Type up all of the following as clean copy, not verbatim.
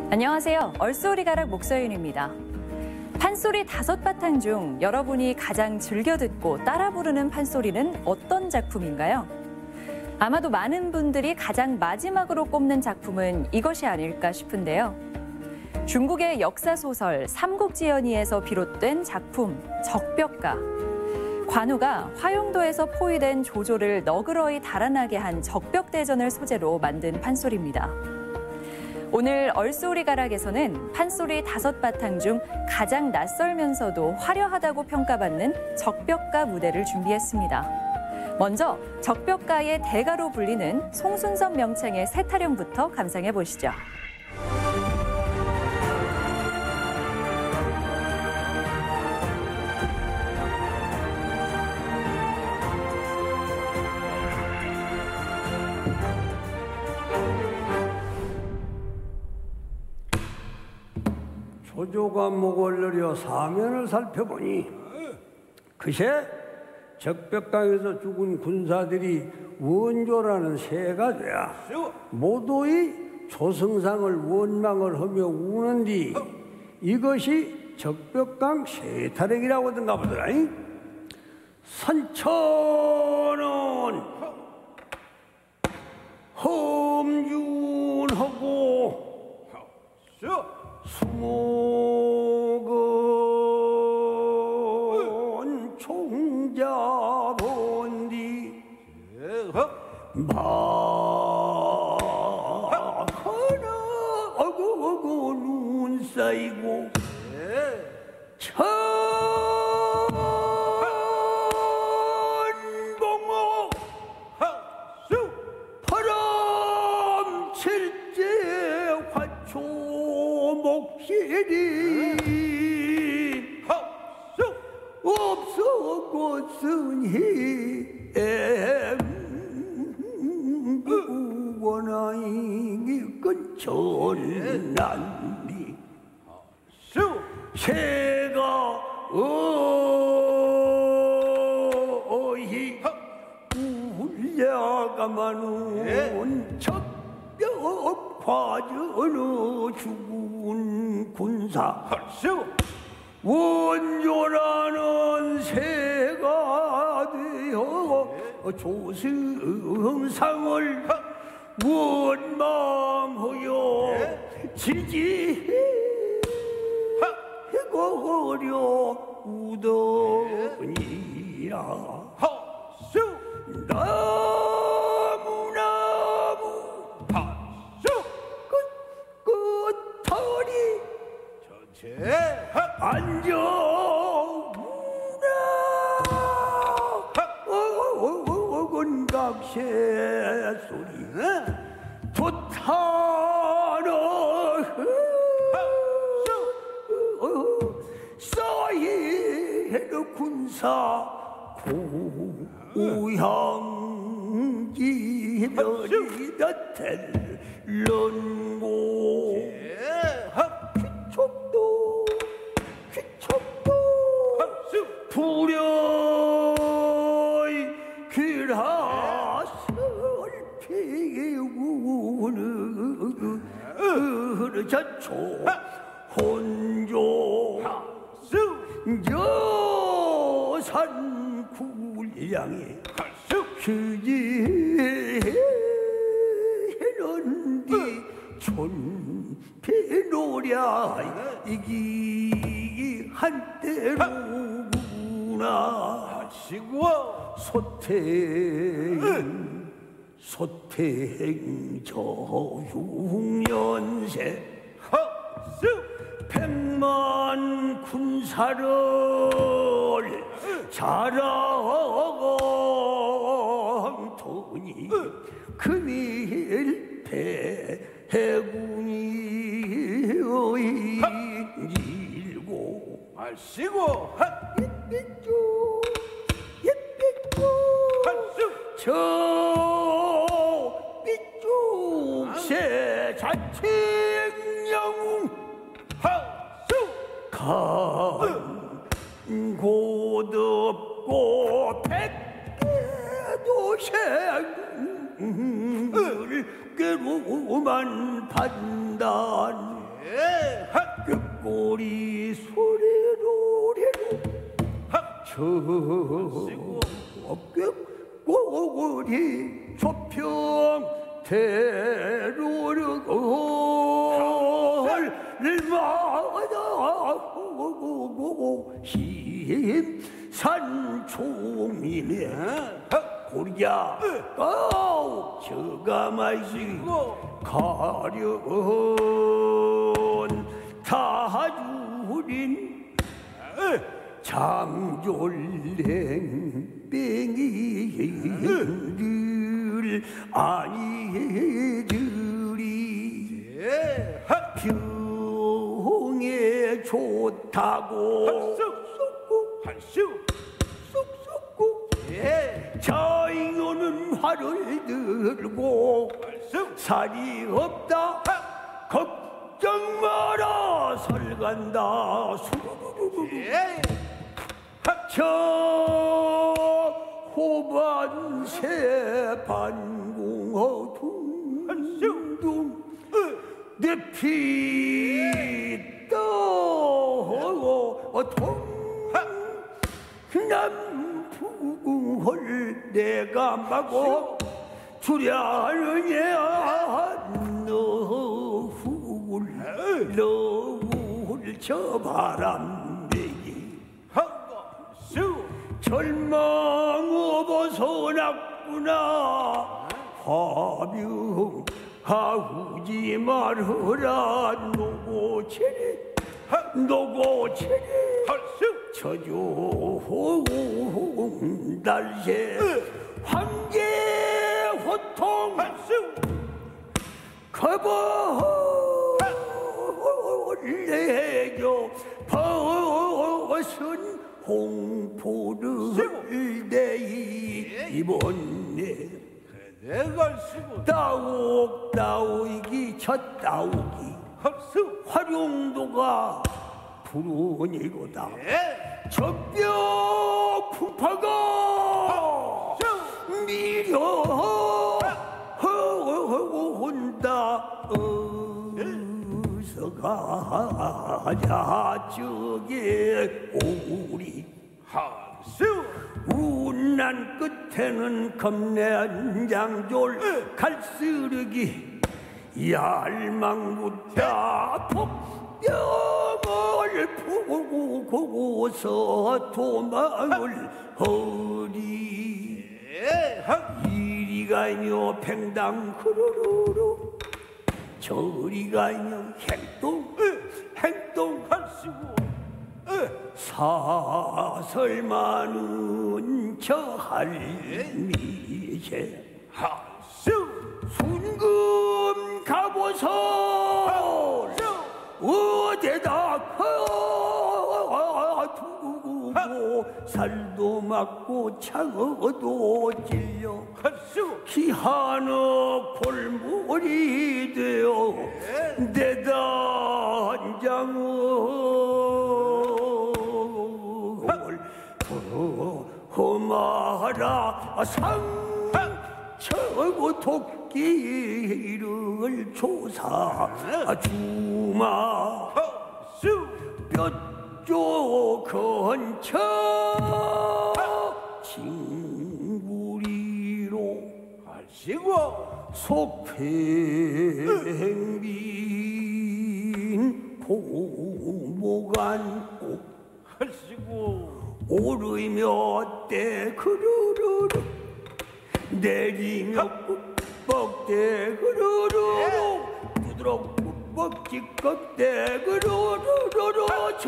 안녕하세요. 얼쏘리 가락 목서윤입니다. 판소리 5바탕 중 여러분이 가장 즐겨 듣고 따라 부르는 판소리는 어떤 작품인가요? 아마도 많은 분들이 가장 마지막으로 꼽는 작품은 이것이 아닐까 싶은데요. 중국의 역사소설 삼국지연의에서 비롯된 작품 적벽가. 관우가 화용도에서 포위된 조조를 너그러이 달아나게 한 적벽대전을 소재로 만든 판소리입니다. 오늘 얼쏘리 가락에서는 판소리 5바탕 중 가장 낯설면서도 화려하다고 평가받는 적벽가 무대를 준비했습니다. 먼저 적벽가의 대가로 불리는 송순섭 명창의 세타령부터 감상해 보시죠. 조조가 목을 내려 사면을 살펴보니 그새 적벽강에서 죽은 군사들이 원조라는 새가 되어 모두의 조승상을 원망을 하며 우는디 이것이 적벽강 세타령이라고 하던가 보더라. 선천은 험준하고 수목은 총잡은디 마하나 어구 눈 쌓이고 천봉어 바람칠제 화초 목실이 없어것은 원하이 근천난디 새가 어이 울려가마는 적벽 화전어 죽은 군사 원조라는 새가 되어 조승상을 원망하여 지지해거려 우더니라 나무나무 끝털이 앉아우나 어건각새 소리 좋다너 쌓이는 군사 고향기 별이 나텔런고 귀척도 불여의 길하설 피우는 자초 혼조 여산 굴량에 휴지해는디 촌피노랴 이기 한때로구나 소태행 저육년새 백만 군사를 자랑토니 금일 해군이 일고 마시고 옛빛조 저 삐죽새 자칭영웅 간고덥고 백개도 생을 괴로만 판단 꼬리 조평 대로를 힘 산총이네 고리야 저가 마시 가려운 다주린 장졸랭뱅이들 아니들이 병에 좋다고 쑥쑥 자이오는 활을 들고 살이 없다 걱정 마라 설간다 저 호반새 반궁어 둥둥 내 피 떠 남풍을 내가 마고 주려느냐 너울 저 바람배기 절망 벗어났구나 화병 하우지 말으라 노고체리 저조홍 달새 황제 호통 거벌내겨 벗은 홍포를 내이 이번에 따옥따옥이 첫 따옥이 활용도가 불운이고다 적벽 풍파가 밀어온다 어서가자 저게 오리 운난 끝에는 겁낸 장졸 갈쓰르기 얄망부다 폭병을 보고서 도망을 허리 이리가며 팽당 흐르르르 저리가며 행동하시고 사설 많은 저 할미제 순금 가보서 어제다 두고 살도 맞고 창어도 찔려 기하너 골물이 되어 대단장을 험하라 상처고 토끼를 조사 주마 뼈쪽 근처 징구리로 하시고 속팽빈 보모간고 하시고 오르며 때 그르르르 내리며 뻑대 그르르르 부드럽고 뻑지껍대 그르르르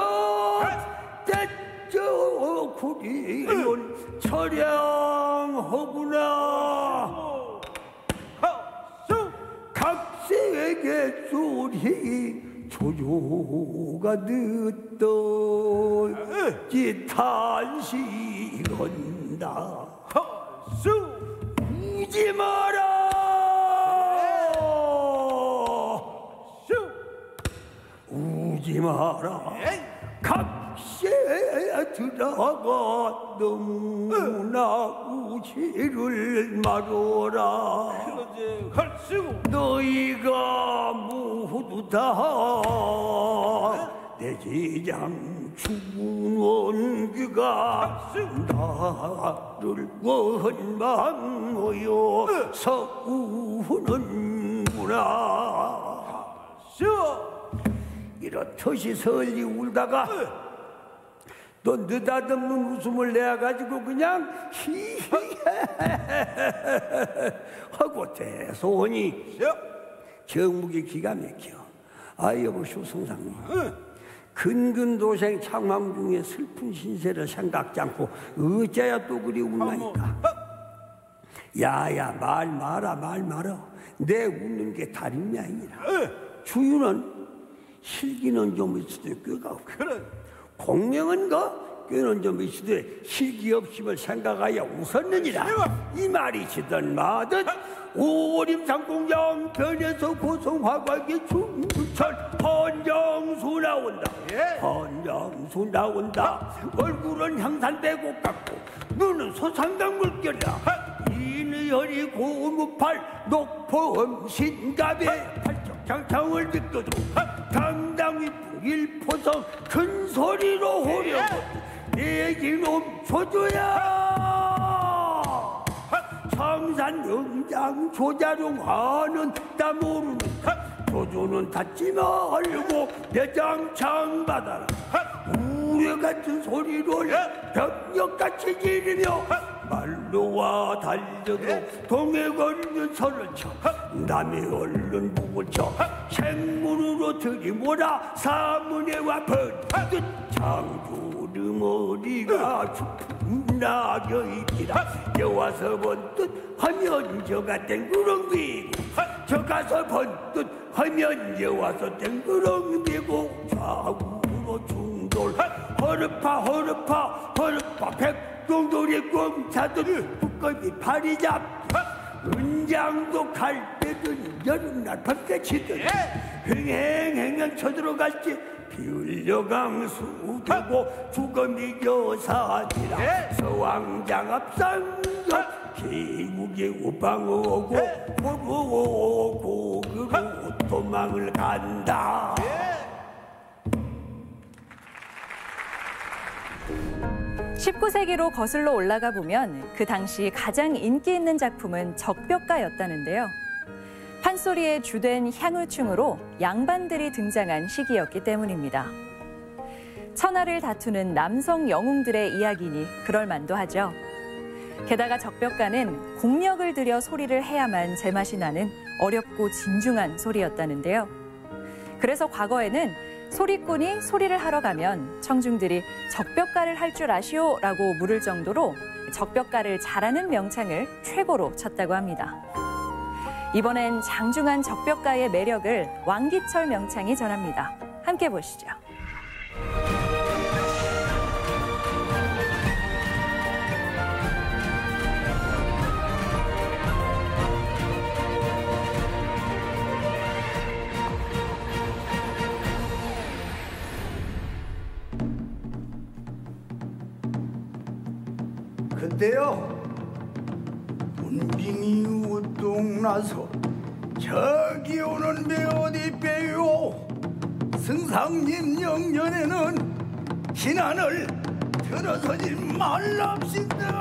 저대저 구리는 처량하구나 각색의 소리 조조가 듣더지 탄식한다 우지 마라 우지 마라 각시에 들어가 너무나 우지를 말어라 너희가 모두 다 내 대장 죽은 원규가 나를 원망 모여 서우는구나. 이렇듯이 설리 울다가 또 느닷없는 웃음을 내가지고 그냥 히히 하고 대소하니 정묵이 기가 막혀. 아 여보시오 성상님, 근근도생 창황 중에 슬픈 신세를 생각지 않고 어째야 또 그리 울라니까. 야야 말 마라. 내 웃는 게 다름이 아니라 주유는 실기는 좀 있으되 꾀가 없고 공명은 꾀는 좀 있으되 실기 없음을 생각하여 웃었느니라. 이 말이 시든 마든 오림상공장 변에서 고성화각의 중철 헌정수 나온다. 헌정수 나온다. 얼굴은 향산대곡 같고 눈은 소상강 물결이다. 이느열이 고무팔 높은 신갑에 팔적장창을 비껴도 당당히 일포성 큰 소리로 호려고 내기놈 조조야. 성산 영장 조자룡하는 다 모르는 조조는 닫지 말고 내장창 받아라. 우레 같은 소리를 병력같이 지르며 말로와 달려도 동해 걸린 선을 쳐 남의 얼른 북을 쳐 생문으로 들이몰아 사문에와 번듯 장조르머리가 낙여 있기라. 여와서 번듯 하면 저가 땡그렁대고 저가서 번듯 하면 여와서 땡그렁대고 좌우로 중돌 허르파 백동돌이 꽝 차듯 북걸이 팔이 잡 은장도 갈 때든 여름날 밖에 치든 흥행행행 쳐들어갈지 비울려강수 되고 주거미 여사지라. 서왕장 앞상각 기국의 우방어고 보고 고그로 도망을 간다. 19세기로 거슬러 올라가 보면 그 당시 가장 인기 있는 작품은 적벽가였다는데요. 판소리의 주된 향유충으로 양반들이 등장한 시기였기 때문입니다. 천하를 다투는 남성 영웅들의 이야기니 그럴만도 하죠. 게다가 적벽가는 공력을 들여 소리를 해야만 제맛이 나는 어렵고 진중한 소리였다는데요. 그래서 과거에는 소리꾼이 소리를 하러 가면 청중들이 적벽가를 할 줄 아시오? 라고 물을 정도로 적벽가를 잘하는 명창을 최고로 쳤다고 합니다. 이번엔 장중한 적벽가의 매력을 왕기철 명창이 전합니다. 함께 보시죠. 그때요 문빙이 우뚝나서 저기 오는 배 어디 빼요. 승상님 영년에는 신안을 들어서지 말랍시다.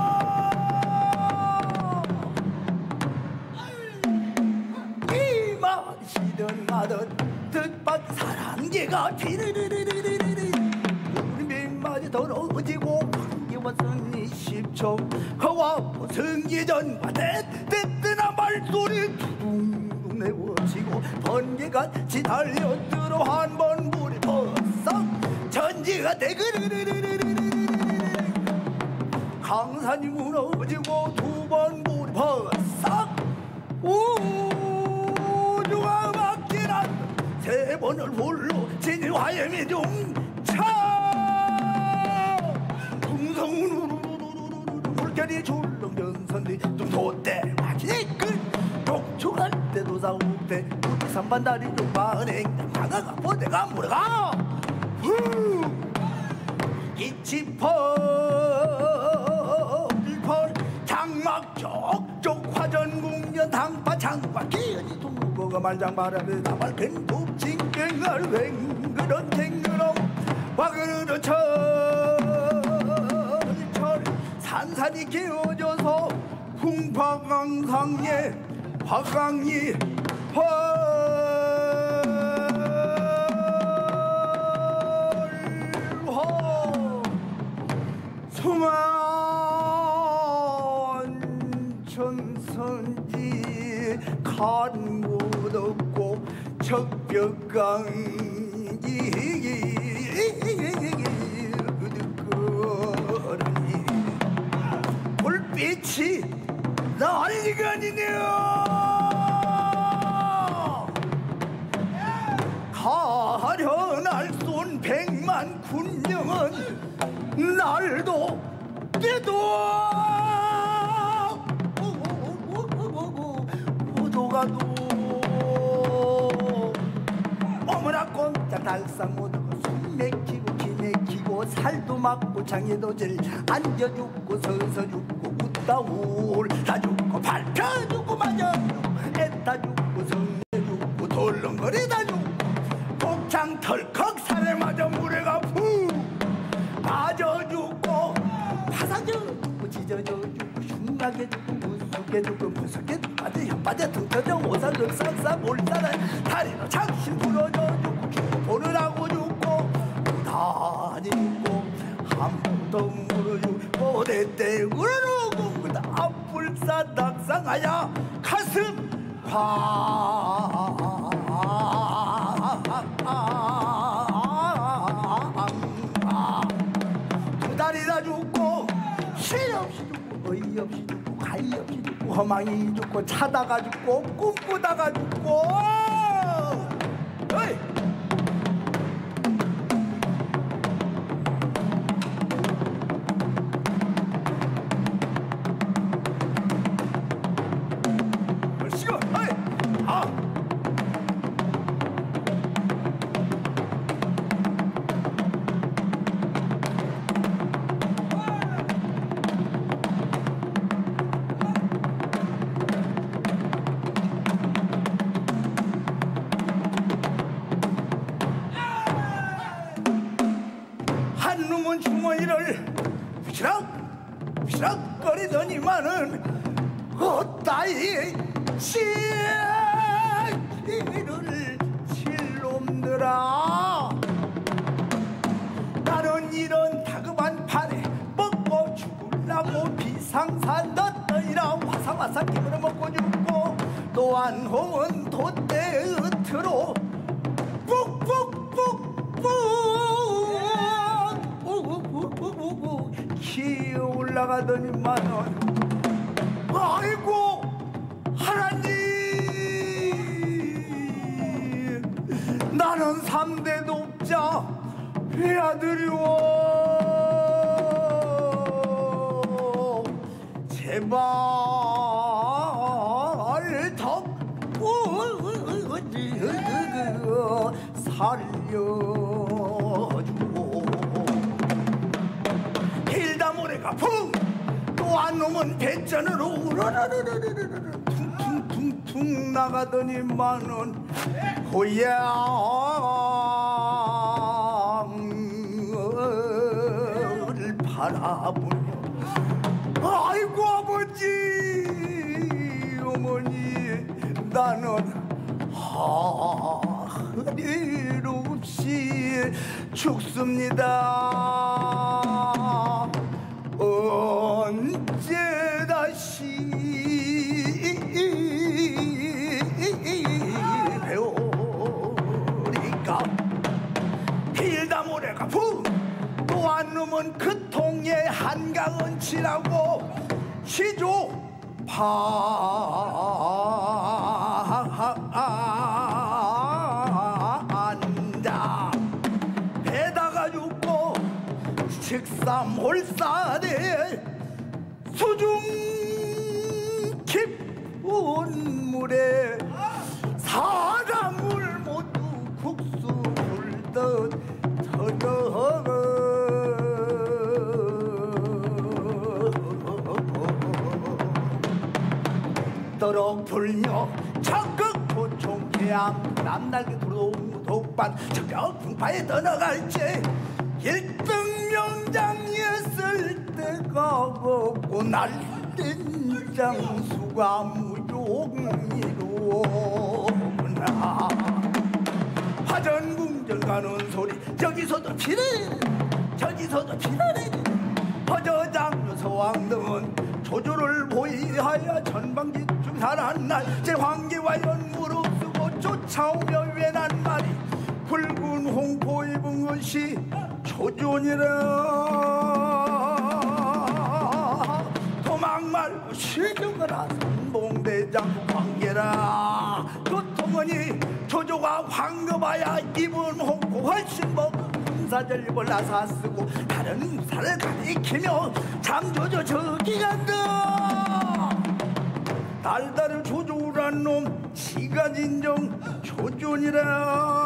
이 마시던 마던 뜻밭 사랑개가 비르르르르르르 우리 맹마저 더러워지고 관계와선 20초 허와 승기전과 때때나 말소리 두둥둥 내워지고 번개같이 달려들어 한 번 물이 퍼썩 전지가 대그르르르르르르 강산이 무너지고 두 번 물이 퍼썩 우주가 막히나 세 번을 홀로 진일 화염이 중차 풍성은 물결이 줄렁면선뒤 뚱도대 막히니끌 독촉할 때도 사우대 우리 산반다리 좀 마은행 나가가 보대가 물어가 이치펄펄 장막 쪽쪽 화전궁전 당파 장과 기연이 동무고 뭐가 말장 바람에 다발펜 북진갱을 뱅그런 쟁그럼 와그르르 철철 산산이 끼어져서 풍파강상에 화강이 헐호 수만 천선지 간 곳 없고 적벽강이 그득거리니 불빛이 난리가니네요. 가련할 쏜 100만 군령은 날도 때도 도가도 어머나 꼼짝 달상 못하고 숨 맥히고 기 맥히고 살도 막고 장애도 질 앉아 죽고 서서 죽고 웃다 울다 죽고 밟혀 죽고 맞아 죽고 애타 죽고 성내 죽고 덜렁거리다 죽고 복창 털컥 살에 맞아 물에가 푹 빠져 죽고 파사져 죽고 찢어져 죽고 흉나게 죽고 무섭게 죽고 무섭게 빠져 혓바닥 퉁쳐져 오살을 싹싹 올살을 다리로 착신 부러져 죽고 죽고 보느라고 죽고 다니 죽고 한 번 더 물어 죽고 대대 울어주고 그다 앞불사 낙상하야 가슴 두 다리다 죽고 실 없이 죽고 어이 없이 죽고 가위 없이 죽고 허망이 죽고 차다가 죽고 꿈꾸다가 죽고 어이. 한놈은 주머니를 부시락거리더니만은 어따위 시기를 칠놈들아 나는 이런 다급한 판에 먹고 죽으려고 비상산 넣더니라 화상화상 기분을 먹고 죽고 또한 홍은 돛대 으트로 푹푹푹푹 기어 올라가더니만은 아이고 하나님 나는 3대 독자 외아들이오 제발 덕분을 살려주고 길다 모래가 붕 또 한 놈은 대전으로 우러르르르르르 퉁퉁퉁퉁 나가더니만은 고향을 바라보며 아이고 아버지 어머니 나는 하늘 없이 죽습니다. 언제 다시 배우리까 길다 모래가 푹 또 한 놈은 그 통에 한강은 치라고 시조 앉아 배다가 죽고 식삼홀산에 수중 깊은 물에 사람을 모두 국수 불듯 떨어 꾸럭 불며 적극 도총 개암 남날개 도로 독반 적벽 풍파에 떠나갈지 1등 명장이었을 때가 없고 날린 장수가 무용이로구나. 화전궁전 가는 소리 저기서도 피래 저기서도 피래. 허저장로 서왕등은 조조를 보이하여 전방지축 살한 날 제 황계와연 무릎쓰고 쫓아오며 외난 말이 붉은 홍포 입은 것이 조존이라. 도망 말고 시정하라 선봉대장 황계라. 도통하니 조조가 황급하야 입은 홍포 훨씬 먹고 사절립을 나사 쓰고 다른 무사를 가리키며 잠조조 저기 간다. 달달을 조조란 놈 지가 진정 조존이라.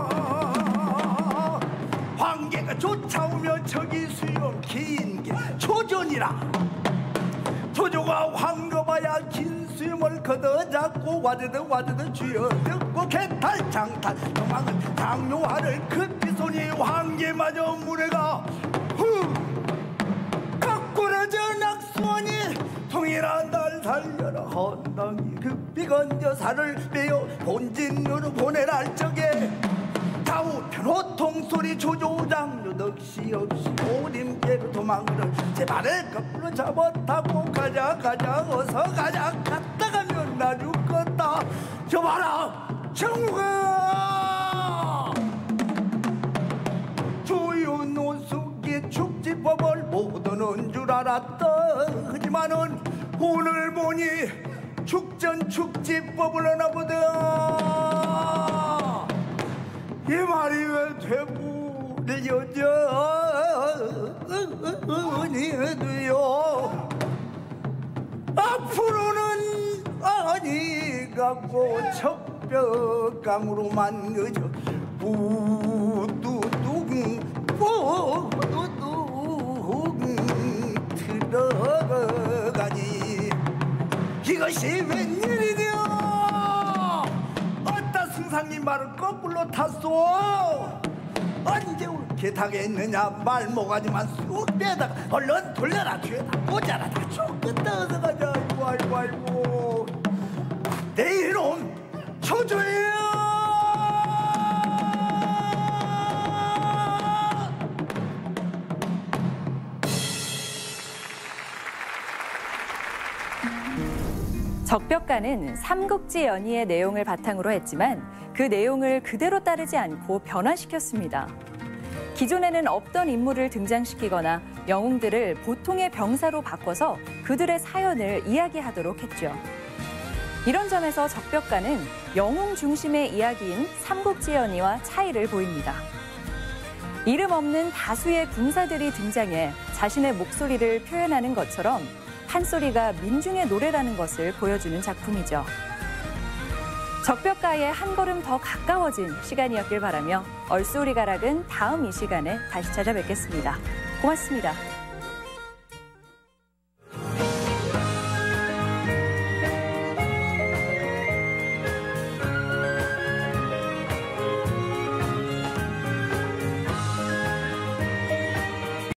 황계가 쫓아오며 저기 수염 긴 게 조존이라. 조조가 황급하야 긴 수염을 걷어잡고 와드득 쥐어듣고 개탈 장탈 도망은 장묘화를 급히 손이 황계마저 물에가 후 거꾸러져 낙수하니 통일한 날 살려라. 헌당이 급히 건져 살을 빼어 본진으로 보내랄 적에 다우편 호통소리 조조장로 넋이 없이 오림께로 도망을 제 발을 거꾸로 잡아타고 가자 어서 가자. 갔다 가면 나 죽겠다. 저 봐라 정우가 조윤노숙의 축지법을 못 오는 줄 알았다. 하지만은 오늘 보니 축전 축지법을 하나보다. 이 말이 왜 되고 여전히 해도요. 앞으로는 아니 갖고 척벽강으로만 그저 우두둑 들어가니 이것이 웬일이냐. 어따 승상님 말을 거꾸로 탔소. 언제 옳게 타겠느냐. 말목하지만 쑥 빼다가 얼른 돌려라. 뒤에다 꽂아라. 다 죽겠다. 어서 가자. 아이고 내 이놈 조조예요. 적벽가는 삼국지 연의의 내용을 바탕으로 했지만 그 내용을 그대로 따르지 않고 변화시켰습니다. 기존에는 없던 인물을 등장시키거나 영웅들을 보통의 병사로 바꿔서 그들의 사연을 이야기하도록 했죠. 이런 점에서 적벽가는 영웅 중심의 이야기인 삼국지 연의와 차이를 보입니다. 이름 없는 다수의 군사들이 등장해 자신의 목소리를 표현하는 것처럼 판소리가 민중의 노래라는 것을 보여주는 작품이죠. 적벽가에 한 걸음 더 가까워진 시간이었길 바라며 얼쏘리가락은 다음 이 시간에 다시 찾아뵙겠습니다. 고맙습니다.